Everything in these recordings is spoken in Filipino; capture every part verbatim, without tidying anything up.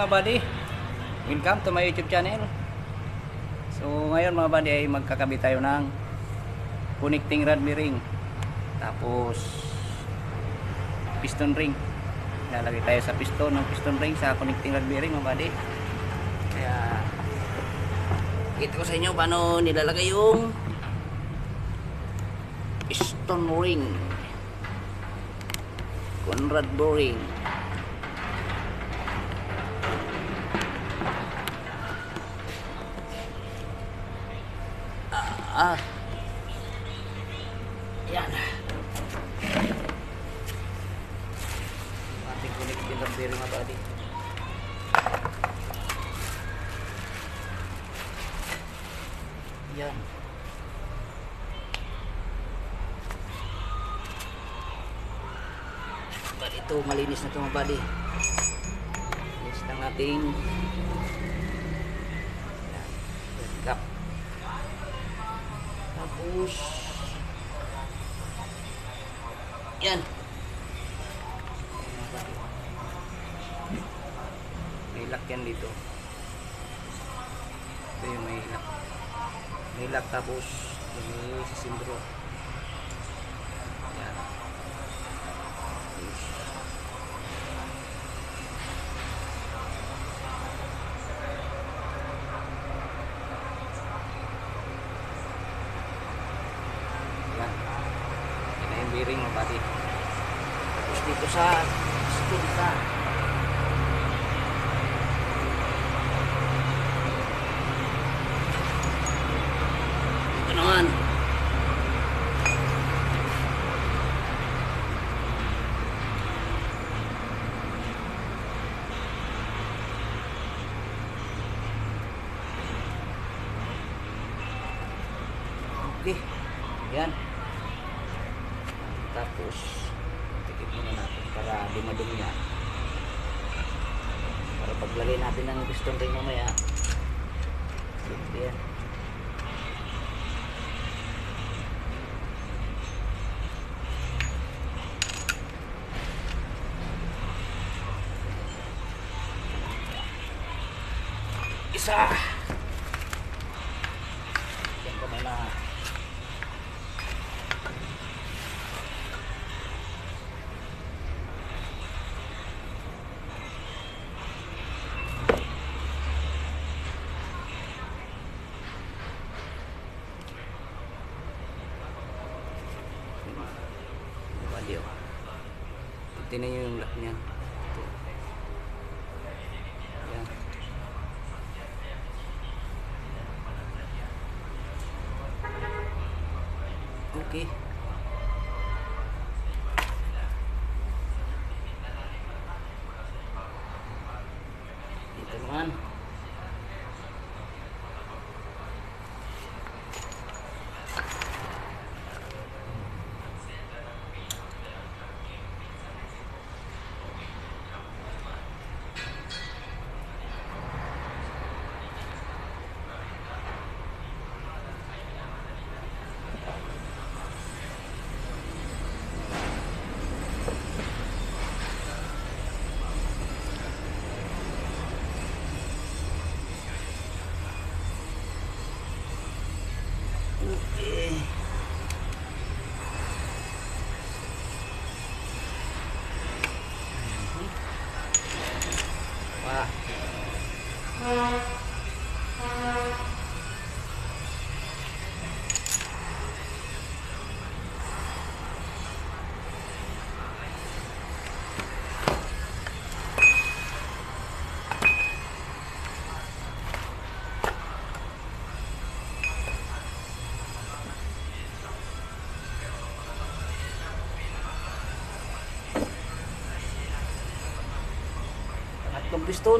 mga buddy, welcome to my YouTube channel. So ngayon mga buddy ay magkakabit tayo ng connecting rod bearing, tapos piston ring. Lalagay tayo sa piston ng piston ring sa connecting rod bearing mga buddy. Kaya ito ko sa inyo paano nilalagay yung piston ring con rod bearing. Ah, yan. Ating connecting rod bearing mga buddy. Yan. But ito malinis na ito mga buddy. Linis lang nating cap. Tapos yan, may lock yan dito. Ito yung may lock, may lock, tapos may sisindro. Yan. Bearing mga buddy. Tapos dito sa spin ka, ito naman okay. Yan. Tapos tikip muna natin para di madumi yan, para paglagay natin ng piston ring mamaya yan. Isa yan ka muna. Tingnan nyo yung lock niya. Ito. Yan. Okay. Dito naman. Okay. Wah. Tatlong piston.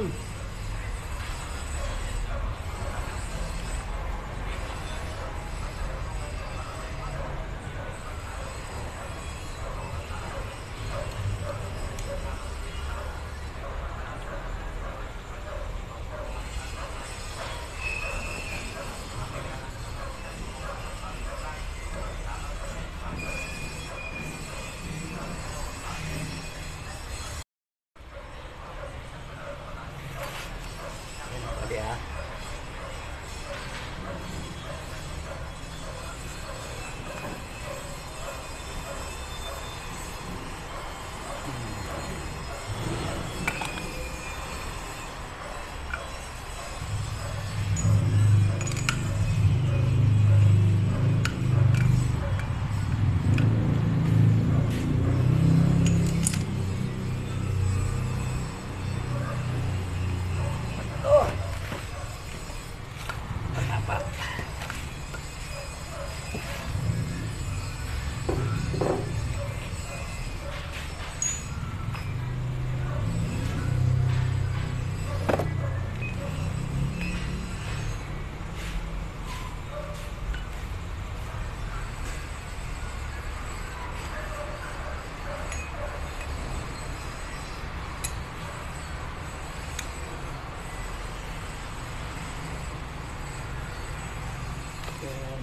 Yan.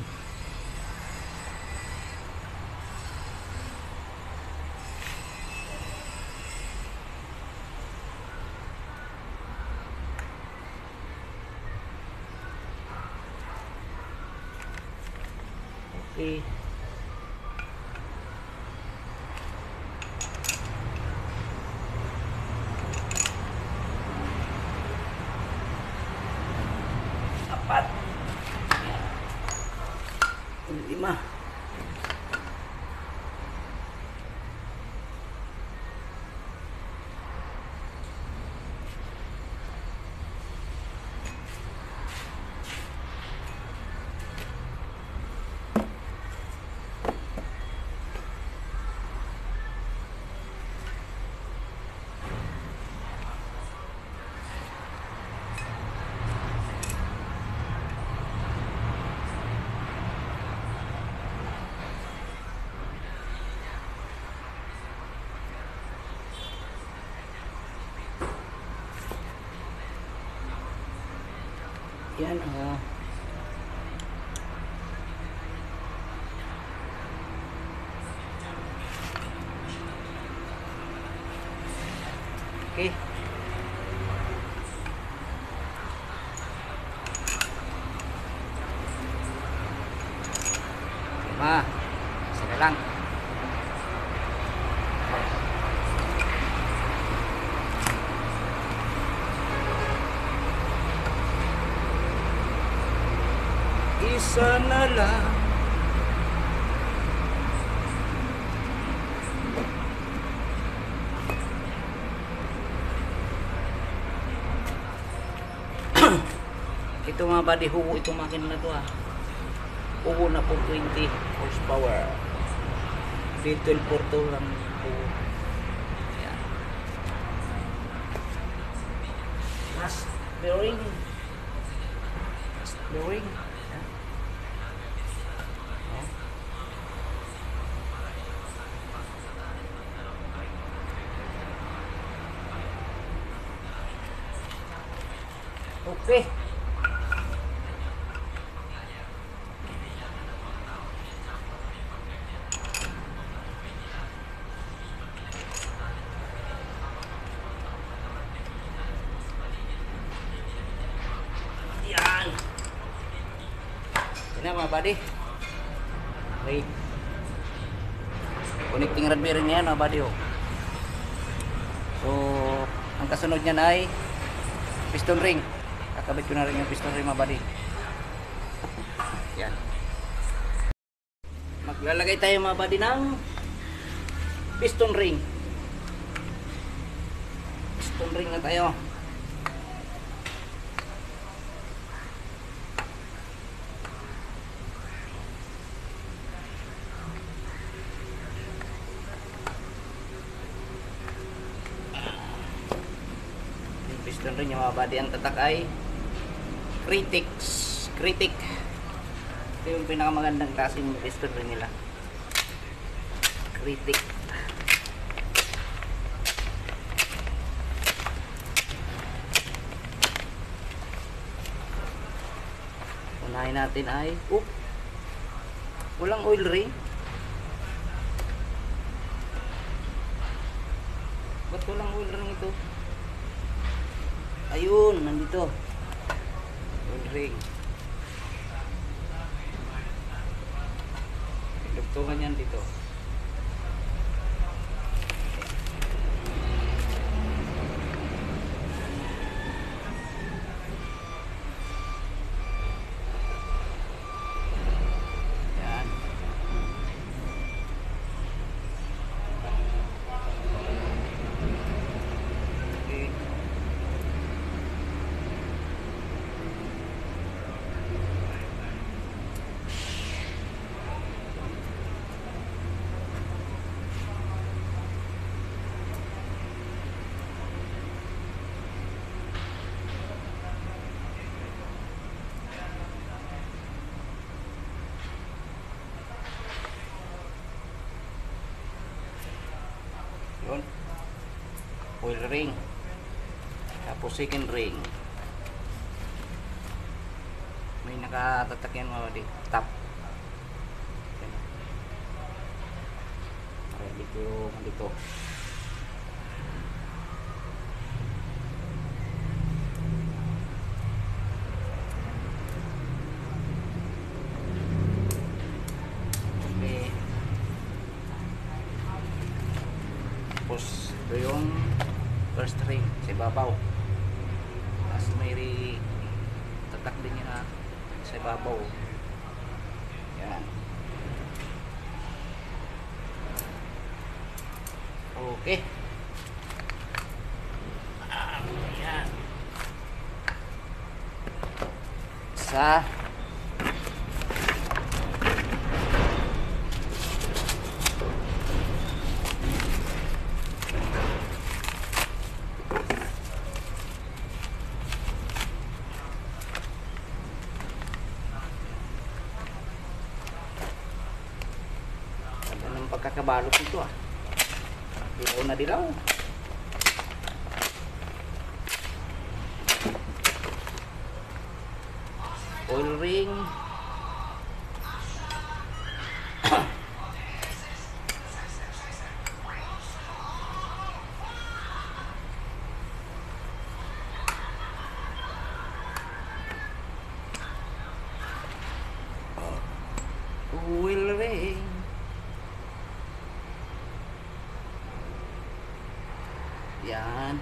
Okay. Apat. Lima. Yan ah. Okay. Lima. Sige lang. Isa na lang. Ito mga buddy, hubo itong makina na to ah. Hubo na po twenty horsepower. V twelve four two lang hubo. Ayan. Last bearing. Last bearing. Ayan. Ayan. Okay. Yan. Yan na mga buddy. Okay. Connecting rod bearing yan mga buddy. Oh. So, ang kasunod niyan ay piston ring. Kakabit ko na rin yung piston ring mga buddy. Yan. Maglalagay tayo mga buddy ng piston ring. Piston ring na tayo. Yung piston ring yung mga buddy, ang tatak ay Critics. Critic. Ito yung pinakamagandang klaseng piston ring nila. Critic. Unahin natin ay oop, walang oil ring. Ba't walang oil ring ito? Ayun, nandito oil ring. Dugtungan yan dito. Yan. Okay. Yun. Oil ring. Tapos second ring. May pinakatatakyan mo di top. Okay, dito dito. Okay. Tapos ito yung first ring sa ibabaw. Tapos may tatak din yun ha sa ibabaw. Yan. Okay. Ah, yan. Sa ng pagkakabalot nito ah. Dilaw na dilaw. Oil ring. Oil ring. Yan.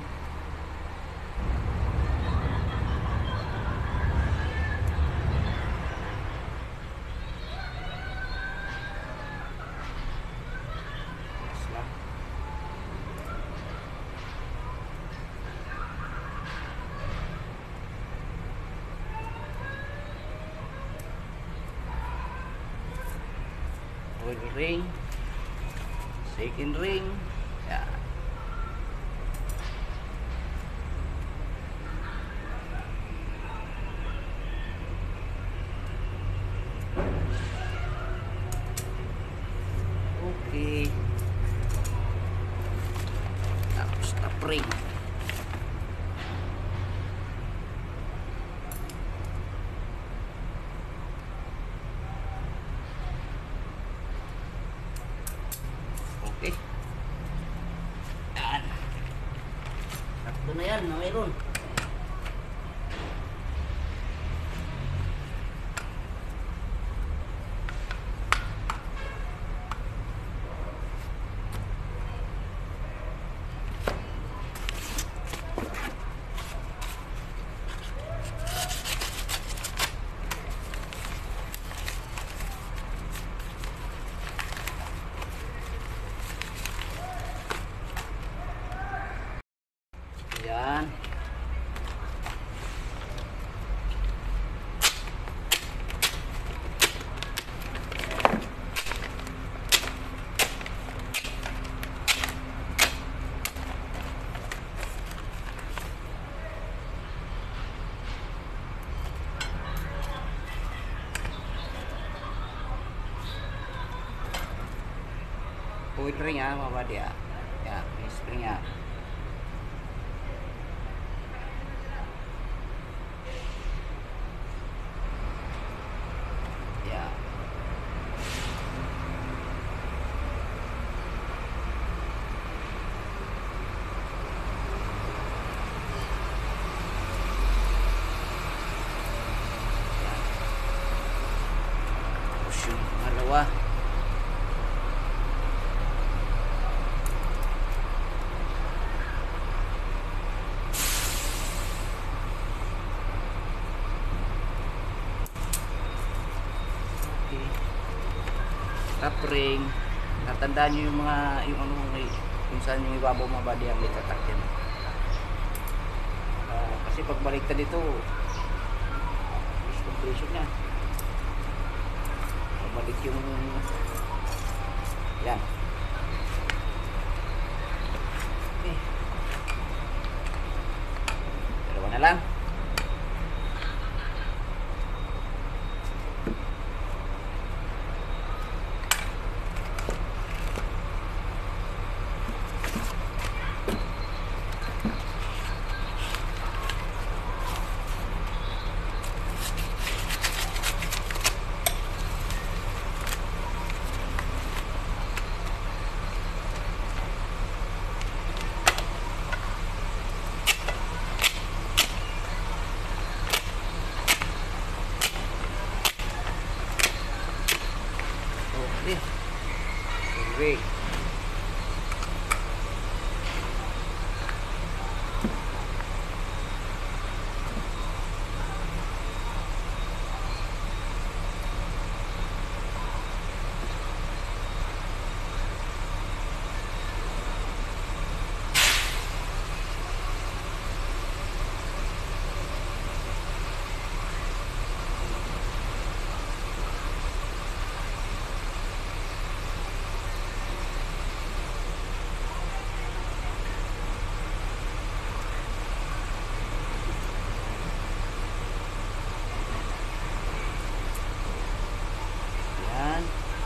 Oil ring. Second ring. Yan. Okay. Tapos top ring. Okay. Yan. Tatlo na yan na mayroon. Yan. Oil ring ha, mga buddy ha. Yan, may spring ha. Yan. Tapos yung pangalawa. Top ring. Natandaan nyo yung mga yung ano may kung saan yung ibabaw mga body ang itatak yan. Uh, kasi pagbaliktad dito is compression niya. Pagbalik yung yan. Okay. Dalawa na lang. Di. Okay. Yan.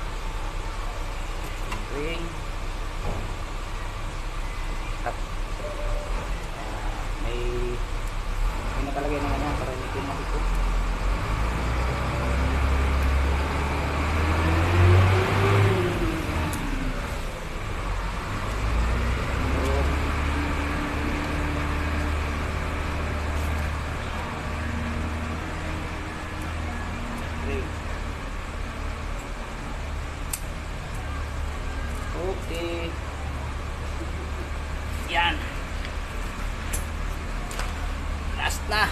Ring. Tap. Uh, may may nakalagay na nga para hindi pinakito. Okay. Yan. Last na.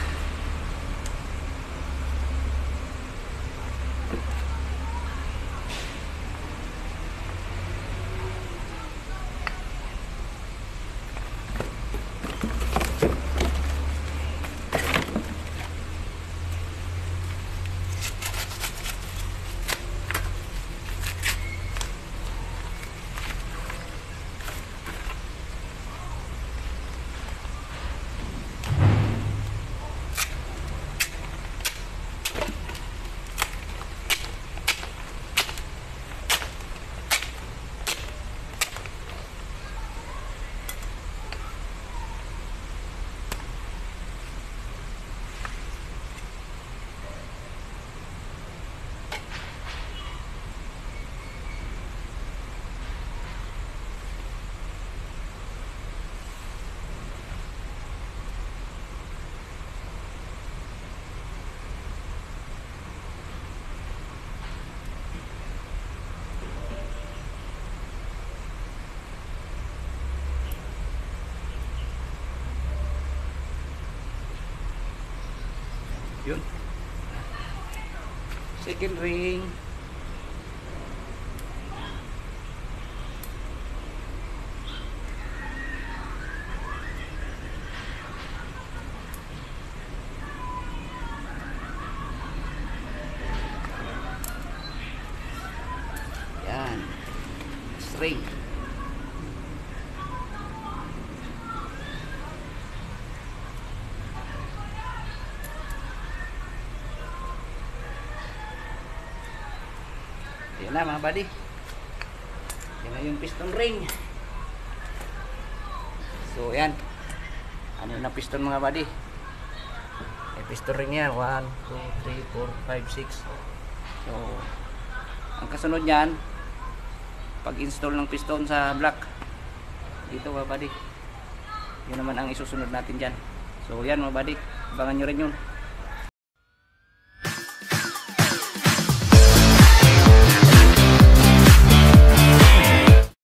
Yun. Second ring. Yan. String. Yan na mga buddy. Yan na yung piston ring. So yan. Ano na piston mga buddy? May piston ring yan. one, two, three, four, five, six. So ang kasunod yan, pag install ng piston sa block dito mga buddy, yun naman ang isusunod natin dyan. So yan mga buddy, abangan nyo rin yun.